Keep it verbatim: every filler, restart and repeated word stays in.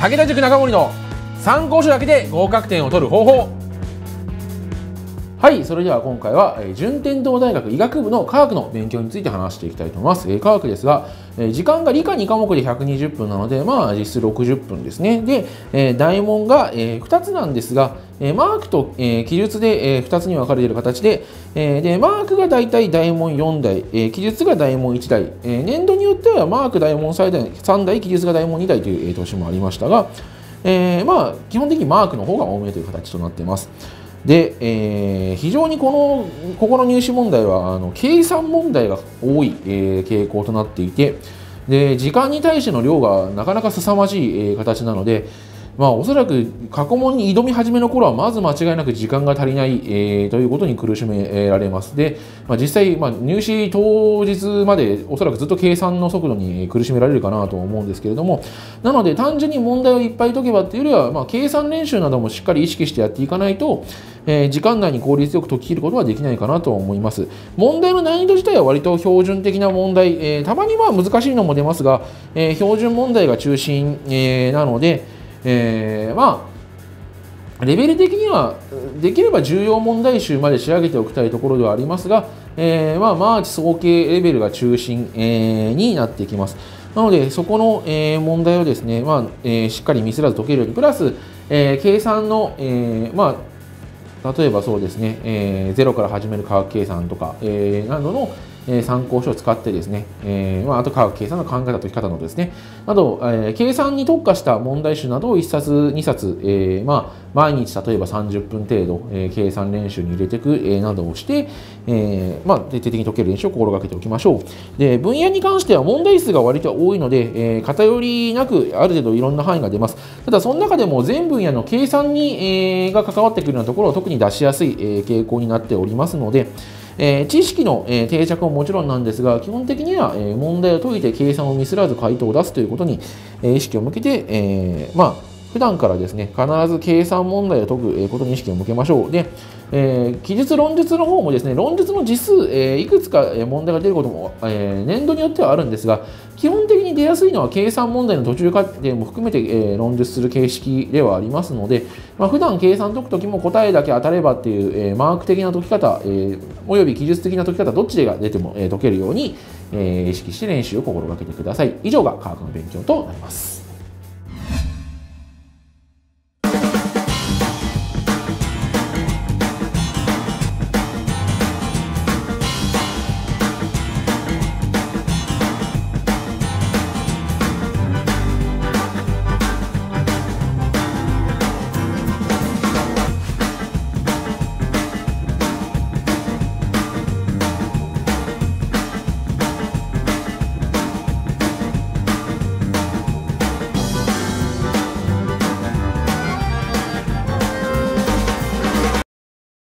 武田塾中森の参考書だけで合格点を取る方法。はい、それでは今回は順天堂大学医学部の科学の勉強について話していきたいと思います。科学ですが、時間が理科に科目でひゃくにじゅっぷんなので、まあ実質ろくじゅっぷんですね。で、大問がふたつなんですが、マークと記述でふたつに分かれている形で、でマークがだいたい大問よんだい、記述が大問いちだい、年度によってはマーク大問さんだい、記述が大問にだいという年もありましたが、えー、まあ基本的にマークの方が多めという形となっています。で、えー、非常にこのここの入試問題はあの計算問題が多い、えー、傾向となっていて、で時間に対しての量がなかなか凄まじい、えー、形なので、まあ、おそらく過去問に挑み始めの頃はまず間違いなく時間が足りない、えー、ということに苦しめられます。で、まあ、実際、まあ、入試当日までおそらくずっと計算の速度に苦しめられるかなと思うんですけれども、なので単純に問題をいっぱい解けばっていうよりは、まあ、計算練習などもしっかり意識してやっていかないと、えー、時間内に効率よく解き切ることはできないかなと思います。問題の難易度自体は割と標準的な問題、えー、たまには難しいのも出ますが、えー、標準問題が中心、えー、なので、えー、まあレベル的にはできれば重要問題集まで仕上げておきたいところではありますが、えー、まあマーチ総計レベルが中心、えー、になってきます。なのでそこの、えー、問題をですね、まあえー、しっかりミスらず解けるようにプラス、えー、計算の、えー、まあ例えばそうですね、えー、ゼロから始める化学計算とか、えー、などの参考書を使ってですね、えーまあ、あと科学計算の考え方、解き方のですね、など、えー、計算に特化した問題集などをいっさつ、にさつ、えーまあ、毎日例えばさんじゅっぷん程度、えー、計算練習に入れていく、えー、などをして、えーまあ、徹底的に解ける練習を心がけておきましょう。で、分野に関しては問題数が割と多いので、えー、偏りなくある程度いろんな範囲が出ます。ただ、その中でも全分野の計算に、えー、が関わってくるようなところを特に出しやすい、えー、傾向になっておりますので、えー、知識の、えー、定着ももちろんなんですが、基本的には、えー、問題を解いて計算をミスらず回答を出すということに、えー、意識を向けて、えー、まあ普段からですね、必ず計算問題を解くことに意識を向けましょう。で、えー、記述論述の方もですね、論述の実数、えー、いくつか問題が出ることも、えー、年度によってはあるんですが、基本的に出やすいのは計算問題の途中過程も含めて、えー、論述する形式ではありますので、まあ、普段計算解くときも答えだけ当たればっていう、えー、マーク的な解き方、えー、および記述的な解き方、どっちが出ても、えー、解けるように、えー、意識して練習を心がけてください。以上が科学の勉強となります。